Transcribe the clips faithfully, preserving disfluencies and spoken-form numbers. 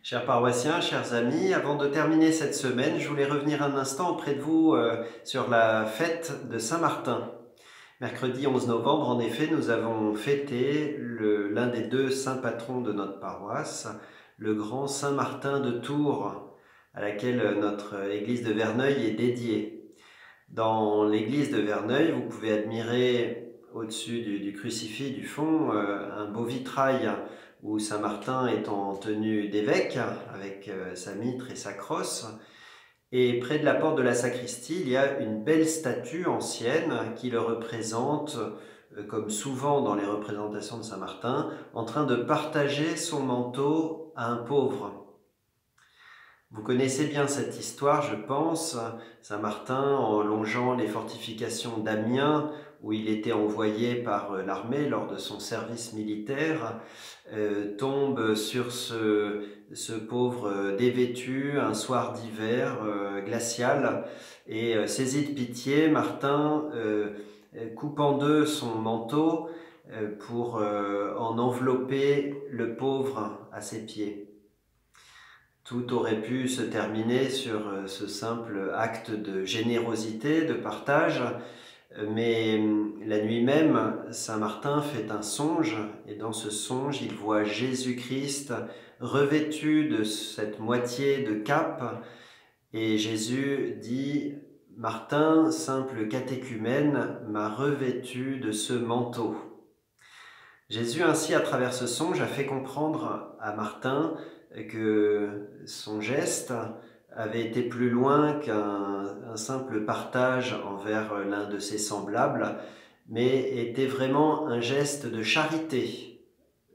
Chers paroissiens, chers amis, avant de terminer cette semaine, je voulais revenir un instant auprès de vous euh, sur la fête de Saint-Martin. Mercredi onze novembre, en effet, nous avons fêté l'un des deux saints patrons de notre paroisse, le grand Saint-Martin de Tours, à laquelle notre église de Verneuil est dédiée. Dans l'église de Verneuil, vous pouvez admirer au-dessus du, du crucifix du fond euh, un beau vitrail où Saint Martin est en tenue d'évêque avec euh, sa mitre et sa crosse. Et près de la porte de la sacristie, il y a une belle statue ancienne qui le représente, euh, comme souvent dans les représentations de Saint Martin, en train de partager son manteau à un pauvre. Vous connaissez bien cette histoire, je pense. Saint Martin, en longeant les fortifications d'Amiens, où il était envoyé par l'armée lors de son service militaire, euh, tombe sur ce, ce pauvre dévêtu un soir d'hiver euh, glacial, et euh, saisi de pitié, Martin euh, coupe en deux son manteau euh, pour euh, en envelopper le pauvre à ses pieds. Tout aurait pu se terminer sur ce simple acte de générosité, de partage, mais la nuit même, Saint Martin fait un songe, et dans ce songe, il voit Jésus-Christ revêtu de cette moitié de cape, et Jésus dit « Martin, simple catéchumène, m'a revêtu de ce manteau ». Jésus ainsi, à travers ce songe, a fait comprendre à Martin que son geste avait été plus loin qu'un simple partage envers l'un de ses semblables, mais était vraiment un geste de charité.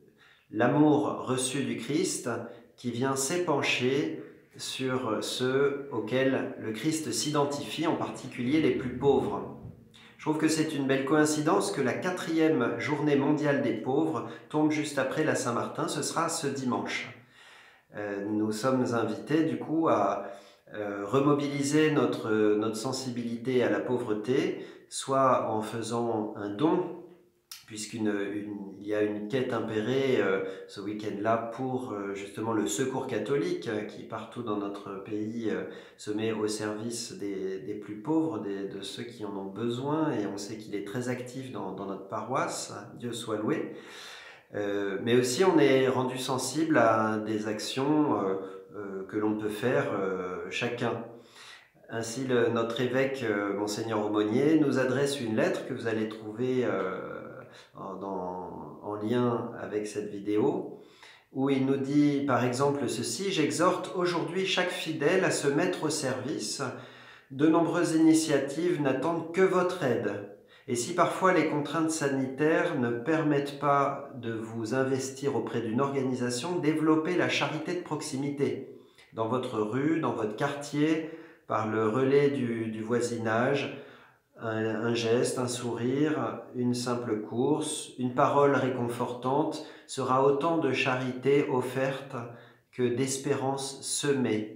L'amour reçu du Christ qui vient s'épancher sur ceux auxquels le Christ s'identifie, en particulier les plus pauvres. Je trouve que c'est une belle coïncidence que la quatrième journée mondiale des pauvres tombe juste après la Saint-Martin. Ce sera ce dimanche. Euh, nous sommes invités du coup à euh, remobiliser notre, notre sensibilité à la pauvreté, soit en faisant un don, puisqu'il y a une quête impérée euh, ce week-end-là pour euh, justement le secours catholique euh, qui partout dans notre pays euh, se met au service des, des plus pauvres, des, de ceux qui en ont besoin, et on sait qu'il est très actif dans, dans notre paroisse, Dieu soit loué. Euh, mais aussi on est rendu sensible à des actions euh, euh, que l'on peut faire euh, chacun. Ainsi, le, notre évêque, euh, Monseigneur Aumônier, nous adresse une lettre que vous allez trouver euh, en, dans, en lien avec cette vidéo, où il nous dit par exemple ceci: « J'exhorte aujourd'hui chaque fidèle à se mettre au service. De nombreuses initiatives n'attendent que votre aide. Et si parfois les contraintes sanitaires ne permettent pas de vous investir auprès d'une organisation, développez la charité de proximité dans votre rue, dans votre quartier, par le relais du, du voisinage, un, un geste, un sourire, une simple course, une parole réconfortante sera autant de charité offerte que d'espérance semée.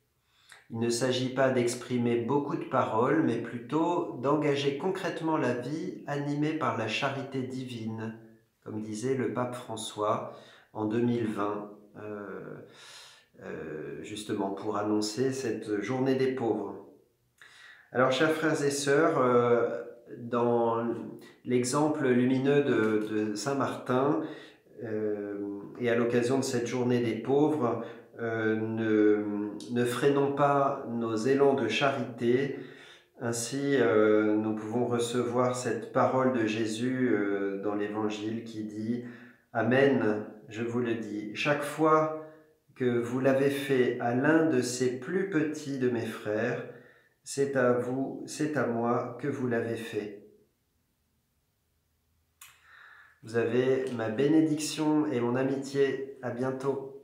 Il ne s'agit pas d'exprimer beaucoup de paroles, mais plutôt d'engager concrètement la vie animée par la charité divine, comme disait le pape François en deux mille vingt, euh, euh, justement pour annoncer cette journée des pauvres. » Alors, chers frères et sœurs, euh, dans l'exemple lumineux de, de Saint Martin, euh, et à l'occasion de cette journée des pauvres, euh, ne, ne freinons pas nos élans de charité. Ainsi, euh, nous pouvons recevoir cette parole de Jésus euh, dans l'Évangile qui dit « Amen, je vous le dis, chaque fois que vous l'avez fait à l'un de ces plus petits de mes frères, c'est à vous, c'est à moi que vous l'avez fait. » Vous avez ma bénédiction et mon amitié. À bientôt.